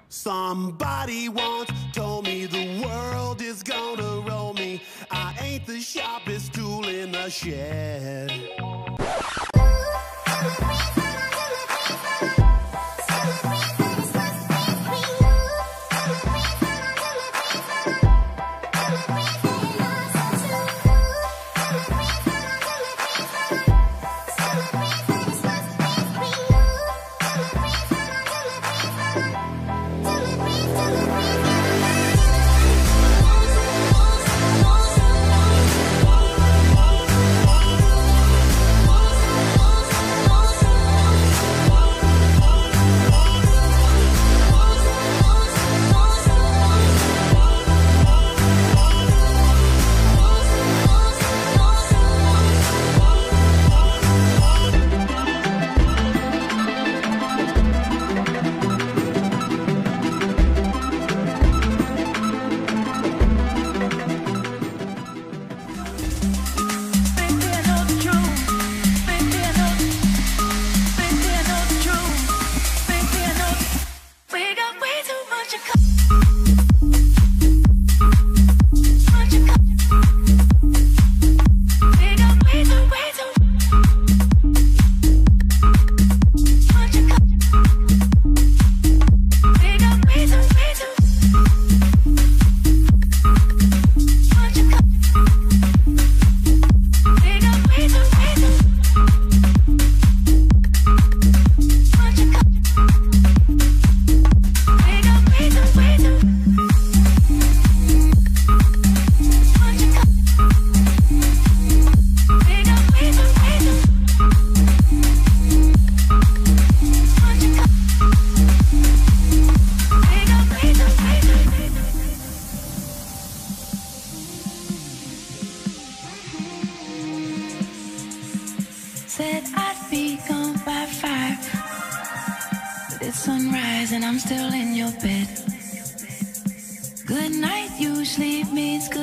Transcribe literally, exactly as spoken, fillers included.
Somebody once told me the world is gonna roll me. I ain't the sharpest tool in the shed. Said I'd be gone by five, but it's sunrise and I'm still in your bed. Good night usually means good